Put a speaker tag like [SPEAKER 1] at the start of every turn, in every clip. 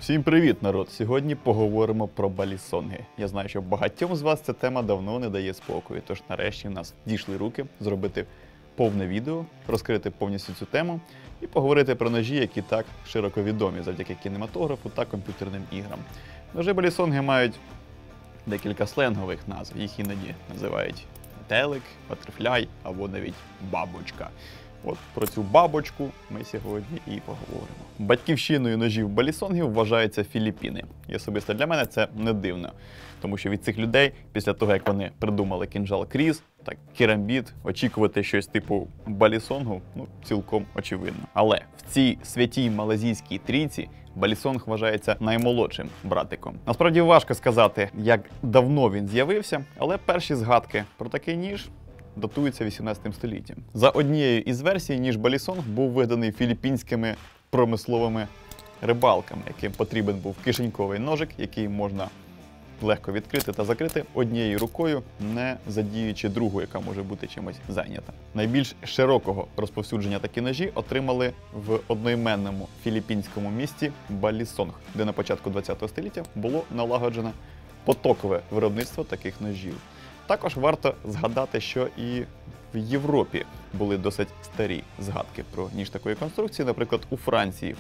[SPEAKER 1] Всім привіт, народ! Сьогодні поговоримо про балісонги. Я знаю, що багатьом з вас ця тема давно не дає спокою, тож нарешті в нас дійшли руки зробити повне відео, розкрити повністю цю тему і поговорити про ножі, які так широко відомі завдяки кінематографу та комп'ютерним іграм. Ножі балісонги мають декілька сленгових назв, їх іноді називають метелик, батерфляй або навіть бабочка. От про цю бабочку ми сьогодні і поговоримо. Батьківщиною ножів балісонгів вважаються Філіппіни. І особисто для мене це не дивно, тому що від цих людей, після того, як вони придумали кінжал Кріс, так керамбіт, очікувати щось типу балісонгу, цілком очевидно. Але в цій святій малазійській трійці балісонг вважається наймолодшим братиком. Насправді важко сказати, як давно він з'явився, але перші згадки про такий ніж датується 18 століттям. За однією із версій, ніж балісонг був виданий філіппінськими промисловими рибалками, яким потрібен був кишеньковий ножик, який можна легко відкрити та закрити однією рукою, не задіючи другу, яка може бути чимось зайнята. Найбільш широкого розповсюдження такі ножі отримали в одноіменному філіппінському місті Балісонг, де на початку ХХ століття було налагоджене потокове виробництво таких ножів. Також варто згадати, що і в Європі були досить старі згадки про ніж такої конструкції. Наприклад, у Франції в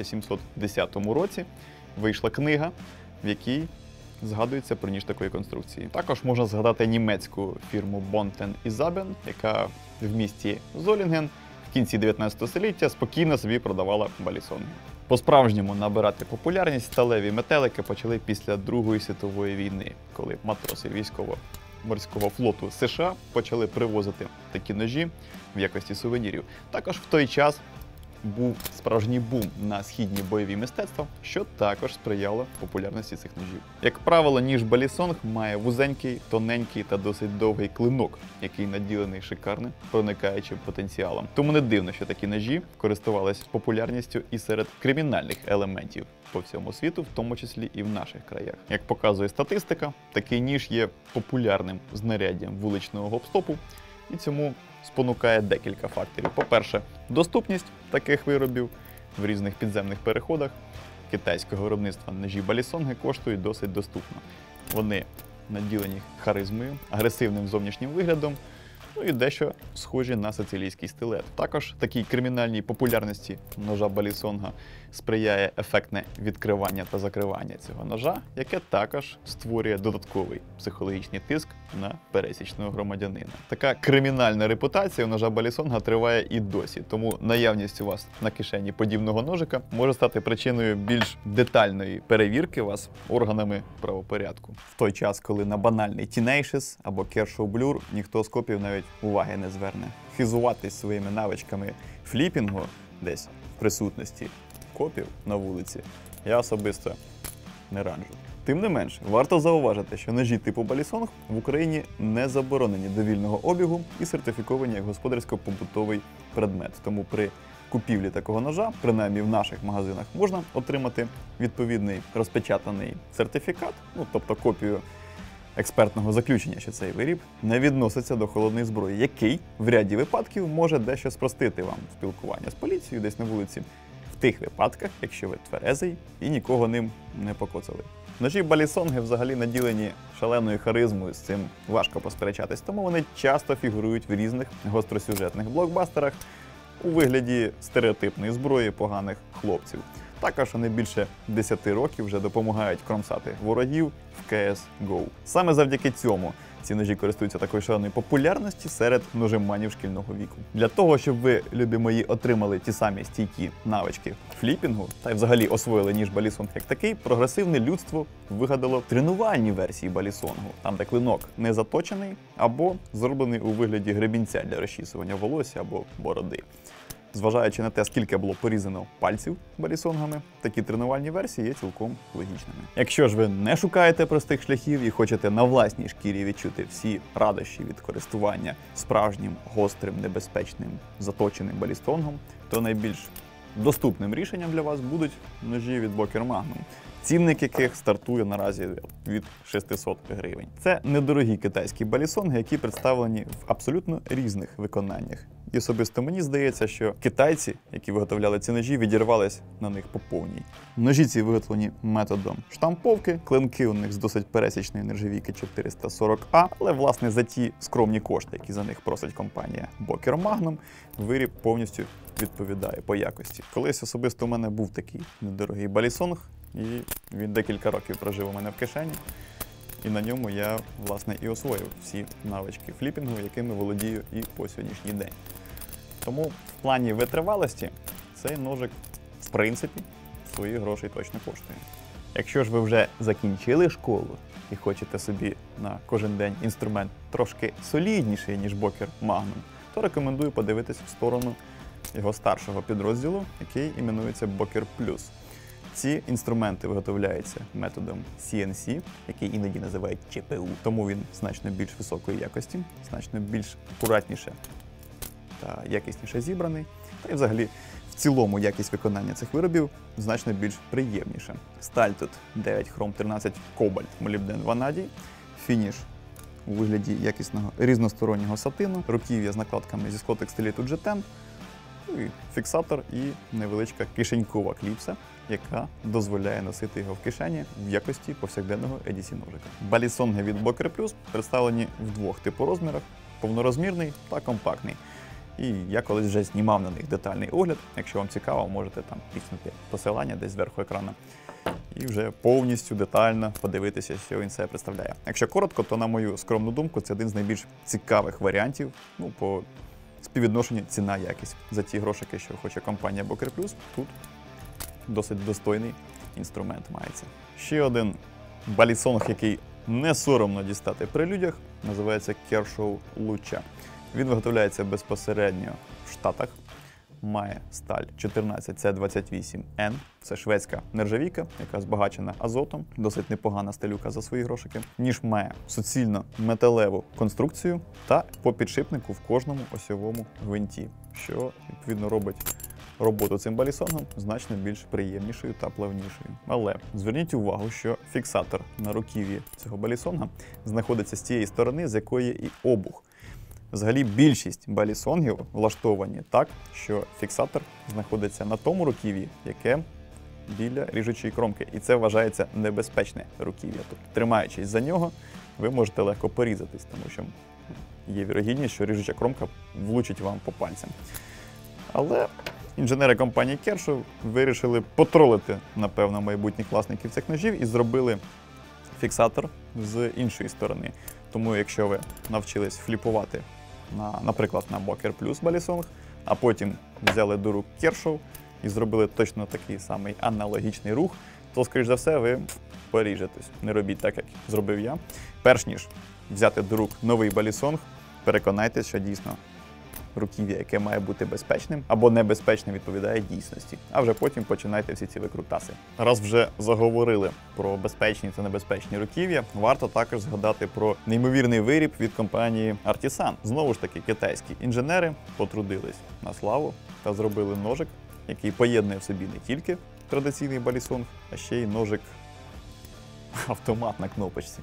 [SPEAKER 1] 1710 році вийшла книга, в якій згадується про ніж такої конструкції. Також можна згадати німецьку фірму Bonten & Zaben, яка в місті Золінген в кінці 19 століття спокійно собі продавала балісонги. По-справжньому набирати популярність сталеві метелики почали після Другої світової війни, коли матроси військово-морського флоту США почали привозити такі ножі в якості сувенірів. Також в той час був справжній бум на східні бойові мистецтва, що також сприяло популярності цих ножів. Як правило, ніж балісонг має вузенький, тоненький та досить довгий клинок, який наділений шикарним проникаючим потенціалом. Тому не дивно, що такі ножі користувалися популярністю і серед кримінальних елементів по всьому світу, в тому числі і в наших краях. Як показує статистика, такий ніж є популярним знаряддям вуличного гоп-стопу, і цьому спонукає декілька факторів. По-перше, доступність таких виробів в різних підземних переходах китайського виробництва ножі балісонги коштують досить доступно. Вони наділені харизмою, агресивним зовнішнім виглядом, і дещо схожі на сицилійський стилет. Також такій кримінальній популярності ножа балісонга сприяє ефектне відкривання та закривання цього ножа, яке також створює додатковий психологічний тиск на пересічного громадянина. Така кримінальна репутація у ножа балісонга триває і досі, тому наявність у вас на кишені подібного ножика може стати причиною більш детальної перевірки вас органами правопорядку. В той час, коли на банальний Tenacious або Kershaw Blur ніхто з копів навіть уваги не зверне. Хизуватись своїми навичками фліпінгу десь в присутності копів на вулиці я особисто не раджу. Тим не менш, варто зауважити, що ножі типу балісонг в Україні не заборонені до вільного обігу і сертифіковані як господарсько-побутовий предмет. Тому при купівлі такого ножа, принаймні в наших магазинах, можна отримати відповідний розпечатаний сертифікат, тобто копію експертного заключення, що цей виріб не відноситься до холодної зброї, який в ряді випадків може дещо спростити вам спілкування з поліцією десь на вулиці, в тих випадках, якщо ви тверезий і нікого ним не покоцали. Ножі балісонги взагалі наділені шаленою харизмою, з цим важко посперечатись, тому вони часто фігурують в різних гостросюжетних блокбастерах у вигляді стереотипної зброї поганих хлопців. Також вони більше 10 років вже допомагають кромсати ворогів в CSGO. Саме завдяки цьому ці ножі користуються такою шаленою популярністю серед ножеманів шкільного віку. Для того, щоб ви, любі мої, отримали ті самі стійкі навички фліпінгу та й взагалі освоїли ніж балісонг як такий, прогресивне людство вигадало тренувальні версії балісонгу, там де клинок не заточений або зроблений у вигляді гребінця для розчісування волосся або бороди. Зважаючи на те, скільки було порізано пальців балісонгами, такі тренувальні версії є цілком логічними. Якщо ж ви не шукаєте простих шляхів і хочете на власній шкірі відчути всі радощі від користування справжнім, гострим, небезпечним, заточеним балісонгом, то найбільш доступним рішенням для вас будуть ножі від Boker Magnum. цінник яких стартує наразі від 600 гривень. Це недорогі китайські балісонги, які представлені в абсолютно різних виконаннях. І особисто мені здається, що китайці, які виготовляли ці ножі, відірвались на них по повній. Ножі ці виготовлені методом штамповки, клинки у них з досить пересічної нержавійки 440А, але власне за ті скромні кошти, які за них просить компанія Boker Magnum, виріб повністю відповідає по якості. Колись особисто у мене був такий недорогий балісонг, і він декілька років прожив у мене в кишені. І на ньому я, власне, і освоїв всі навички фліпінгу, якими володію і по сьогоднішній день. Тому в плані витривалості цей ножик, в принципі, свої гроші точно коштує. Якщо ж ви вже закінчили школу і хочете собі на кожен день інструмент трошки солідніший, ніж Boker Magnum, то рекомендую подивитись в сторону його старшого підрозділу, який іменується Boker Plus. Ці інструменти виготовляються методом CNC, який іноді називають ЧПУ, тому він значно більш високої якості, значно більш акуратніше та якісніше зібраний. Та й взагалі в цілому якість виконання цих виробів значно більш приємніша. Сталь тут 9 хром 13 кобальт молібден ванадій, фініш у вигляді якісного різностороннього сатину, руків'я з накладками зі склотекстиліту G10, і фіксатор і невеличка кишенькова кліпса, яка дозволяє носити його в кишені в якості повсякденного EDC-ножика. Балісонги від Boker Plus представлені в двох типорозмірах – повнорозмірний та компактний. І я колись вже знімав на них детальний огляд. Якщо вам цікаво, можете там піснути посилання десь зверху екрану і вже повністю детально подивитися, що він себе представляє. Якщо коротко, то, на мою скромну думку, це один з найбільш цікавих варіантів по співвідношенню ціна-якість. За ті грошики, що хоче компанія Boker Plus, тут досить достойний інструмент мається. Ще один балісонг, який не соромно дістати при людях, називається Kershaw Lucha. Він виготовляється безпосередньо в Штатах, має сталь 14C28N, це шведська нержавійка, яка збагачена азотом, досить непогана сталюка за свої грошики. Ніж має суцільно металеву конструкцію та по підшипнику в кожному осьовому гвинті, що відповідно робить роботу цим балісонгом значно більш приємнішою та плавнішою. Але зверніть увагу, що фіксатор на руків'ї цього балісонга знаходиться з тієї сторони, з якої і обух. Взагалі більшість балісонгів влаштовані так, що фіксатор знаходиться на тому руків'ї, яке біля ріжучої кромки. І це вважається небезпечне руків'я. Тобто, тримаючись за нього, ви можете легко порізатись, тому що є вірогідність, що ріжуча кромка влучить вам по пальцям. Але інженери компанії Kershaw вирішили потролити, напевно, майбутніх власників цих ножів і зробили фіксатор з іншої сторони. Тому якщо ви навчились фліпувати, наприклад, на Boker Plus балісонг, а потім взяли до рук Kershaw і зробили точно такий самий аналогічний рух, то, скоріш за все, ви поріжетесь. Не робіть так, як зробив я. Перш ніж взяти до рук новий балісонг, переконайтеся, що дійсно руків'я, яке має бути безпечним або небезпечним, відповідає дійсності. А вже потім починайте всі ці викрутаси. Раз вже заговорили про безпечні та небезпечні руків'я, варто також згадати про неймовірний виріб від компанії Artisan. Знову ж таки, китайські інженери потрудились на славу та зробили ножик, який поєднує в собі не тільки традиційний балісонг, а ще й ножик автомат на кнопочці.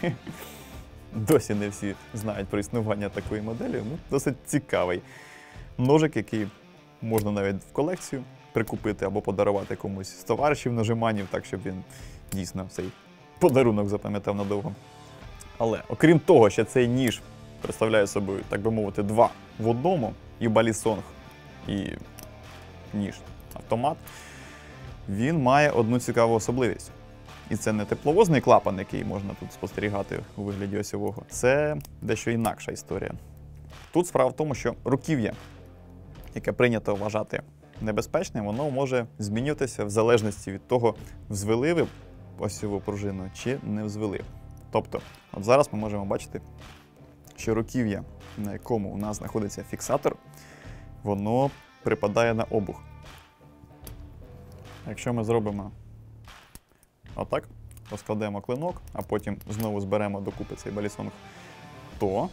[SPEAKER 1] Досі не всі знають про існування такої моделі. Досить цікавий ножик, який можна навіть в колекцію прикупити або подарувати комусь з товаришів ножиманів, так щоб він дійсно цей подарунок запам'ятав надовго. Але окрім того, що цей ніж представляє собою, так би мовити, два в одному, і балісонг, і ніж автомат, він має одну цікаву особливість. І це не тепловозний клапан, який можна тут спостерігати у вигляді осьового. Це дещо інакша історія. Тут справа в тому, що руків'я, яке прийнято вважати небезпечним, воно може змінюватися в залежності від того, взвели ви осьову пружину чи не взвели. Тобто, от зараз ми можемо бачити, що руків'я, на якому у нас знаходиться фіксатор, воно припадає на обух. Якщо ми зробимо отак, розкладемо клинок, а потім знову зберемо докупи цей балісонг, то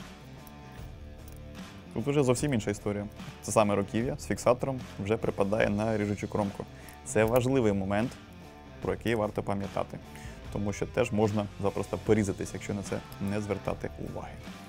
[SPEAKER 1] тут вже зовсім інша історія. Це саме руків'я з фіксатором вже припадає на ріжучу кромку. Це важливий момент, про який варто пам'ятати. Тому що теж можна запросто порізатись, якщо на це не звертати уваги.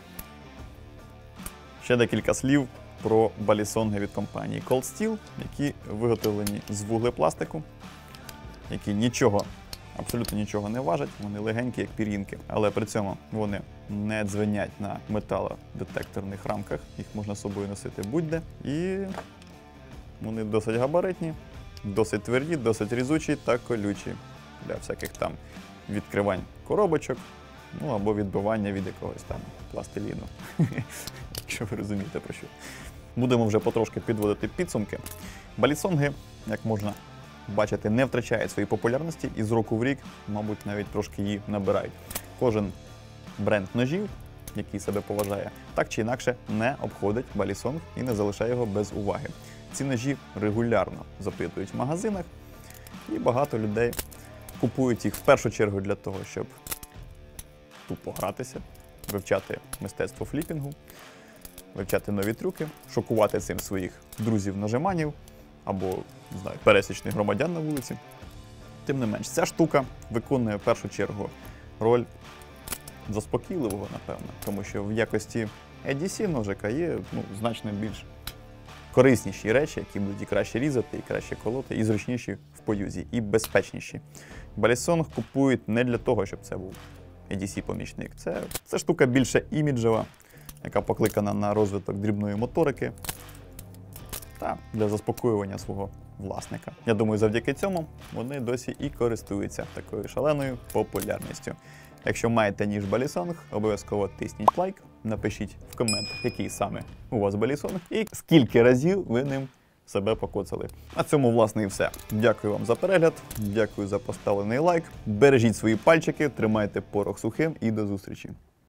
[SPEAKER 1] Ще декілька слів про балісонги від компанії Cold Steel, які виготовлені з вуглепластику, які абсолютно нічого не важать, вони легенькі, як пір'їнки, але при цьому вони не дзвенять на металодетекторних рамках, їх можна з собою носити будь-де, і вони досить габаритні, досить тверді, досить різучі та колючі для всяких там відкривань коробочок, або відбивання від якогось там пластиліну, якщо ви розумієте про що. Будемо вже потрошки підводити підсумки. Балісонги, як можна бачите, не втрачають своєї популярності і з року в рік, мабуть, навіть трошки її набирають. Кожен бренд ножів, який себе поважає, так чи інакше не обходить балісонг і не залишає його без уваги. Ці ножі регулярно запитують в магазинах, і багато людей купують їх в першу чергу для того, щоб тупо гратися, вивчати мистецтво фліпінгу, вивчати нові трюки, шокувати цим своїх друзів-ножеманів або, не знаю, пересічних громадян на вулиці. Тим не менш, ця штука виконує в першу чергу роль заспокійливого, напевно, тому що в якості EDC ножика є значно більш корисніші речі, які будуть і краще різати, і краще колоти, і зручніші в поюзі, і безпечніші. Балісонг купують не для того, щоб це був EDC-помічник. Це штука більше іміджева, яка покликана на розвиток дрібної моторики та для заспокоювання свого власника. Я думаю, завдяки цьому вони досі і користуються такою шаленою популярністю. Якщо маєте ніж балісонг, обов'язково тисніть лайк, напишіть в коментах, який саме у вас балісонг і скільки разів ви ним себе покоцали. На цьому, власне, і все. Дякую вам за перегляд, дякую за поставлений лайк. Бережіть свої пальчики, тримайте порох сухим і до зустрічі.